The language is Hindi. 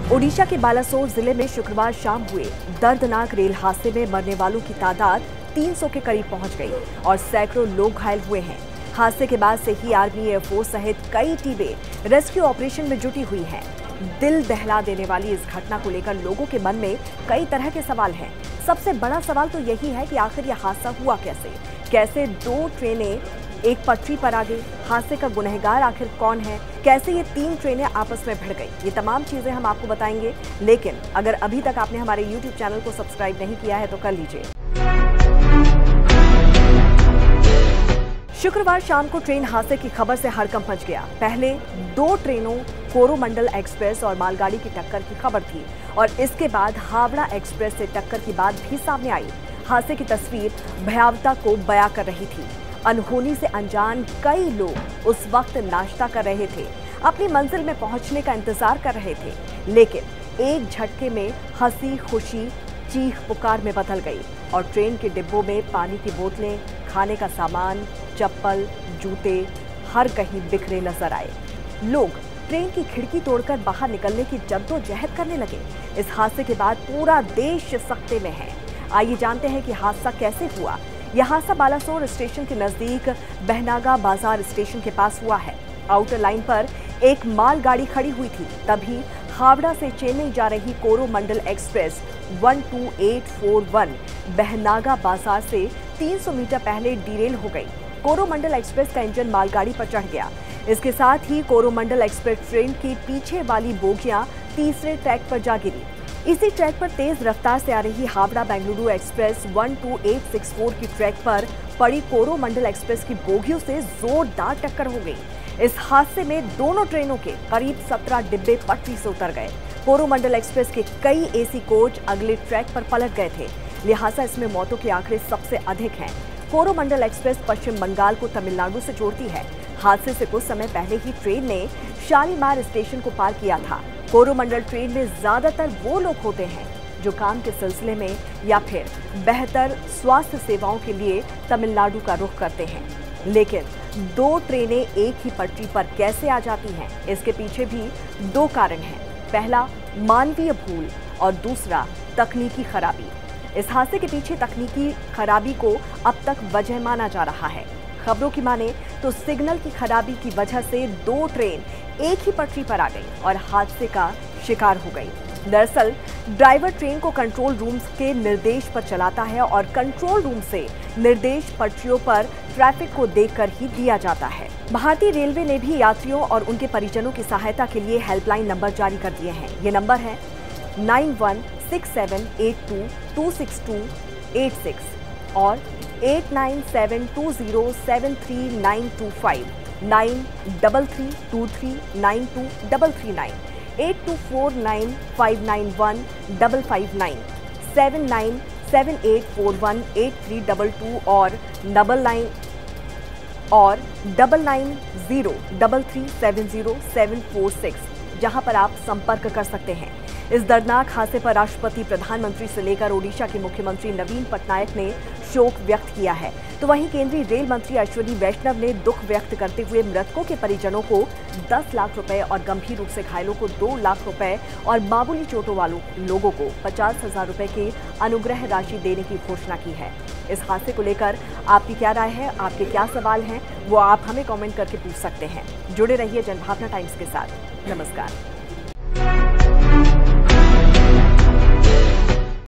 ओडिशा के बालासोर जिले में शुक्रवार शाम हुए दर्दनाक रेल हादसे में मरने वालों की तादाद 300 के करीब पहुंच गई और सैकड़ों लोग घायल हुए हैं। हादसे के बाद से ही आर्मी, एयरफोर्स सहित कई टीमें रेस्क्यू ऑपरेशन में जुटी हुई हैं। दिल दहला देने वाली इस घटना को लेकर लोगों के मन में कई तरह के सवाल हैं। सबसे बड़ा सवाल तो यही है कि आखिर यह हादसा हुआ कैसे 2 ट्रेनें एक पटरी पर आ गई। हादसे का गुनहगार आखिर कौन है, कैसे ये 3 ट्रेनें आपस में भिड़ गई, ये तमाम चीजें हम आपको बताएंगे। लेकिन अगर अभी तक आपने हमारे YouTube चैनल को सब्सक्राइब नहीं किया है तो कर लीजिए। शुक्रवार शाम को ट्रेन हादसे की खबर से हड़कंप मच गया। पहले 2 ट्रेनों कोरोमंडल एक्सप्रेस और मालगाड़ी की टक्कर की खबर थी और इसके बाद हावड़ा एक्सप्रेस से टक्कर की बात भी सामने आई। हादसे की तस्वीर भयावहता को बयां कर रही थी। अनहोनी से अनजान कई लोग उस वक्त नाश्ता कर रहे थे, अपनी मंजिल में पहुंचने का इंतजार कर रहे थे, लेकिन एक झटके में हंसी खुशी चीख पुकार में बदल गई और ट्रेन के डिब्बों में पानी की बोतलें, खाने का सामान, चप्पल, जूते हर कहीं बिखरे नजर आए। लोग ट्रेन की खिड़की तोड़कर बाहर निकलने की जद्दोजहद करने लगे। इस हादसे के बाद पूरा देश सख्ते में है। आइए जानते हैं कि हादसा कैसे हुआ। यह हादसा बालासोर स्टेशन के नजदीक बहनागा बाजार स्टेशन के पास हुआ है। आउटर लाइन पर एक मालगाड़ी खड़ी हुई थी, तभी हावड़ा से चेन्नई जा रही कोरोमंडल एक्सप्रेस 12841 बहनागा बाजार से 300 मीटर पहले डिरेल हो गई। कोरोमंडल एक्सप्रेस का इंजन मालगाड़ी पर चढ़ गया। इसके साथ ही कोरोमंडल एक्सप्रेस ट्रेन की पीछे वाली बोगियां तीसरे ट्रैक पर जा गिरी। इसी ट्रैक पर तेज रफ्तार से आ रही हावड़ा बेंगलुरु एक्सप्रेस 12864 की ट्रैक पर पड़ी कोरोमंडल एक्सप्रेस की बोगियों से जोरदार टक्कर हो गई। इस हादसे में दोनों ट्रेनों के करीब 17 डिब्बे पटरी से उतर गए। कोरोमंडल एक्सप्रेस के कई एसी कोच अगले ट्रैक पर पलट गए थे, लिहाजा इसमें मौतों के आंकड़े सबसे अधिक हैं। कोरोमंडल एक्सप्रेस पश्चिम बंगाल को तमिलनाडु से जोड़ती है। हादसे से कुछ समय पहले ही ट्रेन ने शालीमार स्टेशन को पार किया था। कोरोमंडल ट्रेन में ज्यादातर वो लोग होते हैं जो काम के सिलसिले में या फिर बेहतर स्वास्थ्य सेवाओं के लिए तमिलनाडु का रुख करते हैं। लेकिन 2 ट्रेनें एक ही पटरी पर कैसे आ जाती हैं, इसके पीछे भी 2 कारण हैं। पहला मानवीय भूल और दूसरा तकनीकी खराबी। इस हादसे के पीछे तकनीकी खराबी को अब तक वजह माना जा रहा है। खबरों की माने तो सिग्नल की खराबी की वजह से 2 ट्रेन एक ही पटरी पर आ गई और हादसे का शिकार हो गई। दरअसल ड्राइवर ट्रेन को कंट्रोल रूम के निर्देश पर चलाता है और कंट्रोल रूम से निर्देश पटरियों पर ट्रैफिक को देखकर ही दिया जाता है। भारतीय रेलवे ने भी यात्रियों और उनके परिजनों की सहायता के लिए हेल्पलाइन नंबर जारी कर दिए हैं। ये नंबर है 9167822628 और 8972073925, 9332392339, 8249591559, 7978418322 और 9903370746, जहां पर आप संपर्क कर सकते हैं। इस दर्दनाक हादसे पर राष्ट्रपति, प्रधानमंत्री से लेकर ओडिशा के मुख्यमंत्री नवीन पटनायक ने शोक व्यक्त किया है, तो वहीं केंद्रीय रेल मंत्री अश्विनी वैष्णव ने दुख व्यक्त करते हुए मृतकों के परिजनों को 10 लाख रुपए और गंभीर रूप से घायलों को 2 लाख रुपए और मामूली चोटों वालों लोगों को 50,000 रुपए की अनुग्रह राशि देने की घोषणा की है। इस हादसे को लेकर आपकी क्या राय है, आपके क्या सवाल हैं, वो आप हमें कमेंट करके पूछ सकते हैं। जुड़े रहिए जनभावना टाइम्स के साथ। नमस्कार।